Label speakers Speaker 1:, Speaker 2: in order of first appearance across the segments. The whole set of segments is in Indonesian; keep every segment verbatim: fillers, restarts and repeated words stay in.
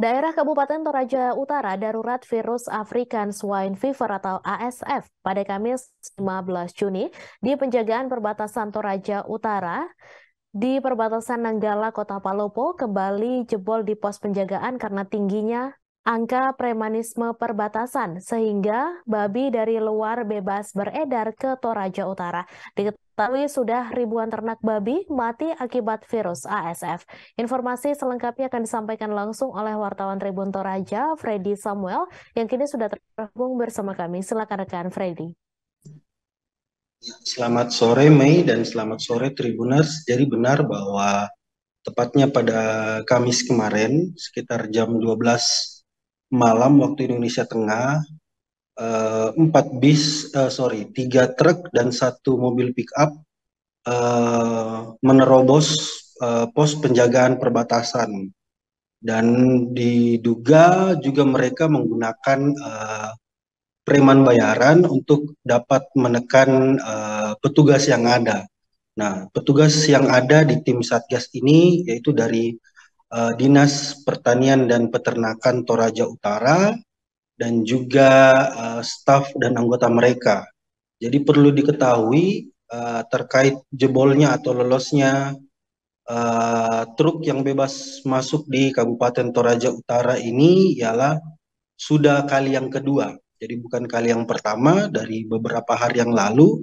Speaker 1: Daerah Kabupaten Toraja Utara darurat virus African Swine Fever atau A S F pada Kamis lima belas Juni di penjagaan perbatasan Toraja Utara di perbatasan Nanggala, Kota Palopo kembali jebol di pos penjagaan karena tingginya angka premanisme perbatasan sehingga babi dari luar bebas beredar ke Toraja Utara. Diketahui sudah ribuan ternak babi mati akibat virus A S F. Informasi selengkapnya akan disampaikan langsung oleh wartawan Tribun Toraja, Freddy Samuel, yang kini sudah terhubung bersama kami. Silakan rekan Freddy.
Speaker 2: Selamat sore Mei dan selamat sore Tribuners. Jadi benar bahwa tepatnya pada Kamis kemarin sekitar jam dua belas malam waktu Indonesia Tengah, eh, empat bis, eh, sorry, tiga truk dan satu mobil pick up eh, menerobos eh, pos penjagaan perbatasan dan diduga juga mereka menggunakan eh, preman bayaran untuk dapat menekan uh, petugas yang ada. Nah, petugas yang ada di tim Satgas ini yaitu dari uh, Dinas Pertanian dan Peternakan Toraja Utara dan juga uh, staf dan anggota mereka. Jadi perlu diketahui uh, terkait jebolnya atau lolosnya uh, truk yang bebas masuk di Kabupaten Toraja Utara ini ialah sudah kali yang kedua. Jadi bukan kali yang pertama. Dari beberapa hari yang lalu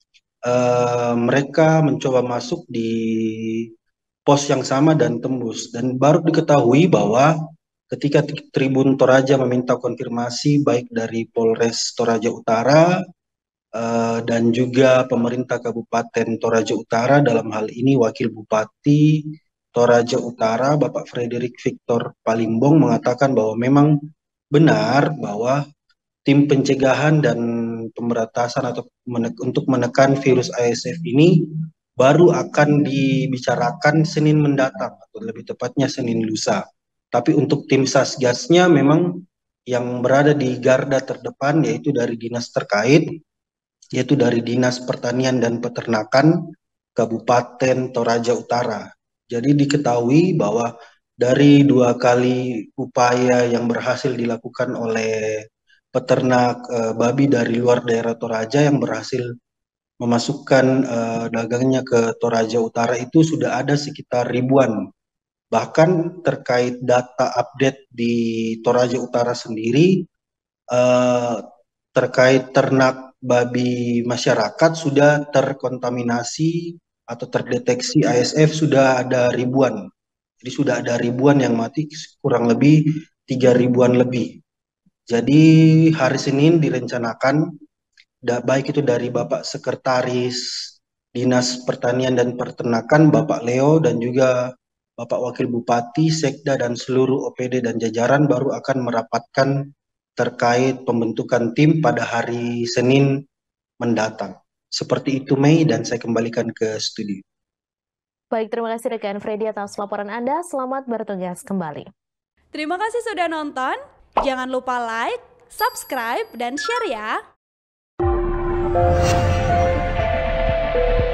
Speaker 2: eh, mereka mencoba masuk di pos yang sama dan tembus. Dan baru diketahui bahwa ketika Tribun Toraja meminta konfirmasi baik dari Polres Toraja Utara eh, dan juga pemerintah Kabupaten Toraja Utara, dalam hal ini Wakil Bupati Toraja Utara Bapak Frederick Victor Palimbong mengatakan bahwa memang benar bahwa tim pencegahan dan pemberantasan atau menek, untuk menekan virus A S F ini baru akan dibicarakan Senin mendatang atau lebih tepatnya Senin lusa. Tapi untuk tim Satgasnya memang yang berada di garda terdepan yaitu dari dinas terkait, yaitu dari Dinas Pertanian dan Peternakan Kabupaten Toraja Utara. Jadi diketahui bahwa dari dua kali upaya yang berhasil dilakukan oleh peternak uh, babi dari luar daerah Toraja yang berhasil memasukkan uh, dagangnya ke Toraja Utara itu sudah ada sekitar ribuan. Bahkan terkait data update di Toraja Utara sendiri, uh, terkait ternak babi masyarakat sudah terkontaminasi atau terdeteksi A S F sudah ada ribuan. Jadi sudah ada ribuan yang mati, kurang lebih tiga ribuan lebih. Jadi hari Senin direncanakan, da, baik itu dari Bapak Sekretaris Dinas Pertanian dan Peternakan, Bapak Leo, dan juga Bapak Wakil Bupati, Sekda, dan seluruh O P D dan jajaran baru akan merapatkan terkait pembentukan tim pada hari Senin mendatang. Seperti itu Mei, dan saya kembalikan ke studio.
Speaker 1: Baik, terima kasih rekan Freddy atas laporan Anda. Selamat bertugas kembali.
Speaker 3: Terima kasih sudah nonton. Jangan lupa like, subscribe, dan share ya.